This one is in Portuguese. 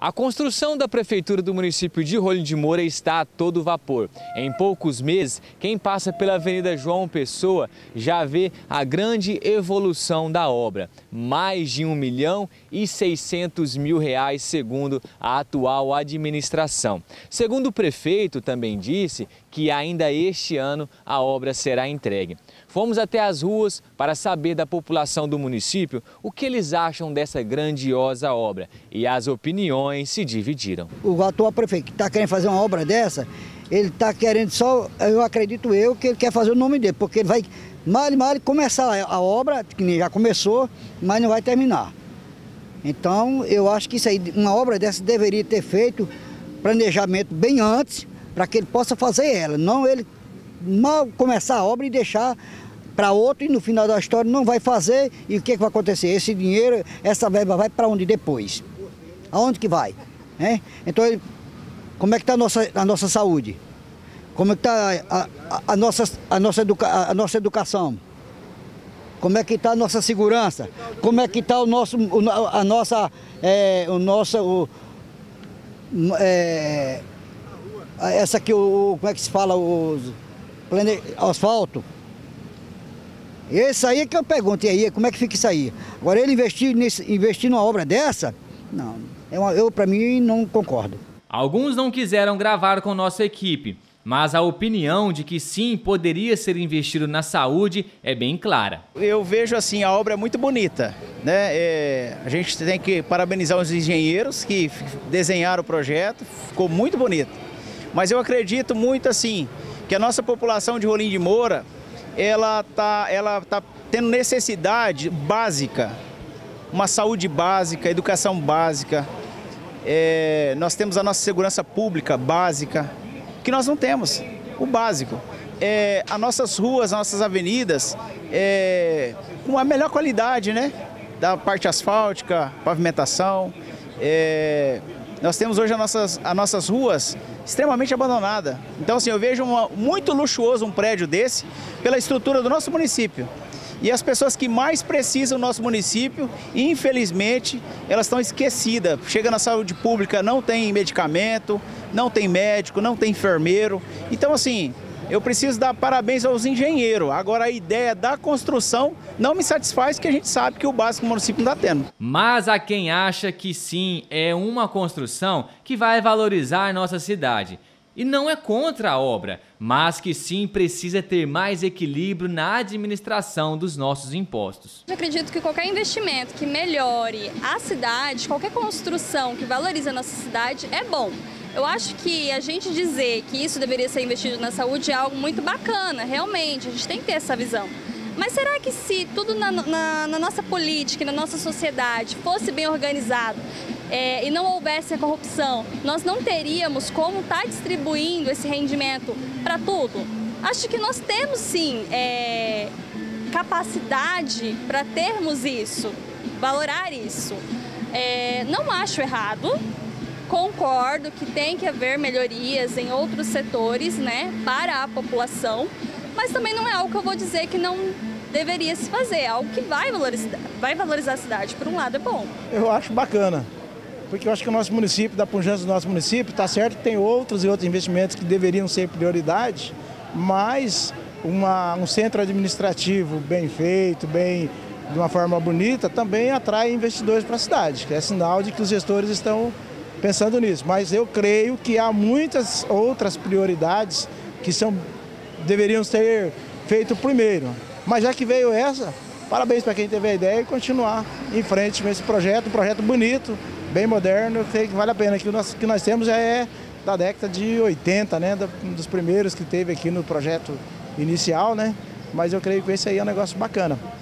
A construção da prefeitura do município de Rolim de Moura está a todo vapor. Em poucos meses, quem passa pela Avenida João Pessoa já vê a grande evolução da obra. Mais de R$ 1.600.000, segundo a atual administração. Segundo o prefeito, também disse que ainda este ano a obra será entregue. Fomos até as ruas para saber da população do município o que eles acham dessa grandiosa obra, e as opiniões se dividiram. O atual prefeito que está querendo fazer uma obra dessa, ele está querendo só, eu acredito que ele quer fazer o nome dele, porque ele vai mal começar a obra, que já começou, mas não vai terminar. Então eu acho que isso aí, uma obra dessa deveria ter feito planejamento bem antes, para que ele possa fazer ela, não ele mal começar a obra e deixar para outro, e no final da história não vai fazer. E o que vai acontecer? Esse dinheiro, essa verba vai para onde depois? Aonde que vai? Então, como é que está a nossa saúde? Como é que está a nossa educação? Como é que está a nossa segurança? Como é que está essa aqui, como é que se fala, asfalto? Esse aí é que eu pergunto, e aí, como é que fica isso aí? Agora, ele investir numa obra dessa, não, para mim não concordo. Alguns não quiseram gravar com nossa equipe, mas a opinião de que sim, poderia ser investido na saúde é bem clara. Eu vejo assim, a obra é muito bonita, né? A gente tem que parabenizar os engenheiros que desenharam o projeto, ficou muito bonito. Mas eu acredito muito assim, que a nossa população de Rolim de Moura, ela tá tendo necessidade básica, uma saúde básica, educação básica. Nós temos a nossa segurança pública básica, que nós não temos, o básico. As nossas ruas, as nossas avenidas, com a melhor qualidade, né? Da parte asfáltica, pavimentação. Nós temos hoje as nossas ruas extremamente abandonadas. Então, assim, eu vejo muito luxuoso um prédio desse pela estrutura do nosso município. E as pessoas que mais precisam do nosso município, infelizmente, elas estão esquecidas. Chega na saúde pública, não tem medicamento, não tem médico, não tem enfermeiro. Então, assim, eu preciso dar parabéns aos engenheiros. Agora, a ideia da construção não me satisfaz, porque a gente sabe que o básico do município não está tendo. Mas há quem acha que sim, é uma construção que vai valorizar nossa cidade. E não é contra a obra, mas que sim precisa ter mais equilíbrio na administração dos nossos impostos. Eu acredito que qualquer investimento que melhore a cidade, qualquer construção que valorize a nossa cidade é bom. Eu acho que a gente dizer que isso deveria ser investido na saúde é algo muito bacana, realmente, a gente tem que ter essa visão. Mas será que se tudo na nossa política e na nossa sociedade fosse bem organizado e não houvesse a corrupção, nós não teríamos como estar distribuindo esse rendimento para tudo? Acho que nós temos sim capacidade para termos isso, valorar isso. Não acho errado. Concordo que tem que haver melhorias em outros setores, né, para a população, mas também não é algo que eu vou dizer que não deveria se fazer, é algo que vai valorizar a cidade. Por um lado é bom. Eu acho bacana, porque eu acho que o nosso município, da pujança do nosso município, está certo que tem outros investimentos que deveriam ser prioridade, mas um centro administrativo bem feito, de uma forma bonita, também atrai investidores para a cidade, que é sinal de que os gestores estão pensando nisso. Mas eu creio que há muitas outras prioridades que deveriam ser feitas primeiro. Mas já que veio essa, parabéns para quem teve a ideia e continuar em frente com esse projeto, um projeto bonito, bem moderno, eu creio que vale a pena. Que nós temos já é da década de 80, né, um dos primeiros que teve aqui no projeto inicial, né? Mas eu creio que esse aí é um negócio bacana.